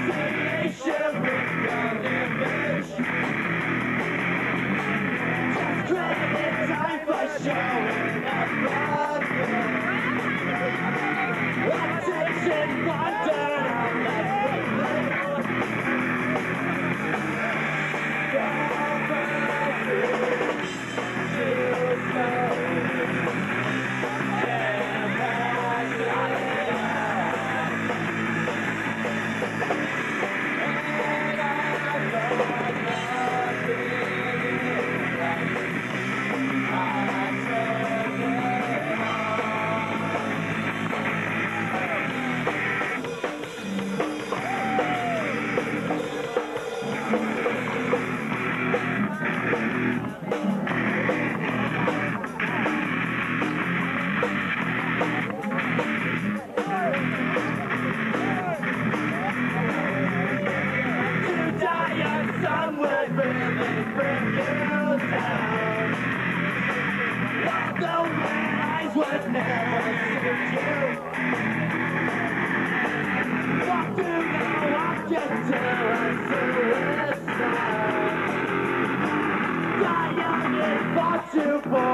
Association with your image. Just credit time for showing up. Attention, wonder, Unsung would really bring you down. Although my eyes would never suit you. What do you want you to a suicide? Die young is far too poor.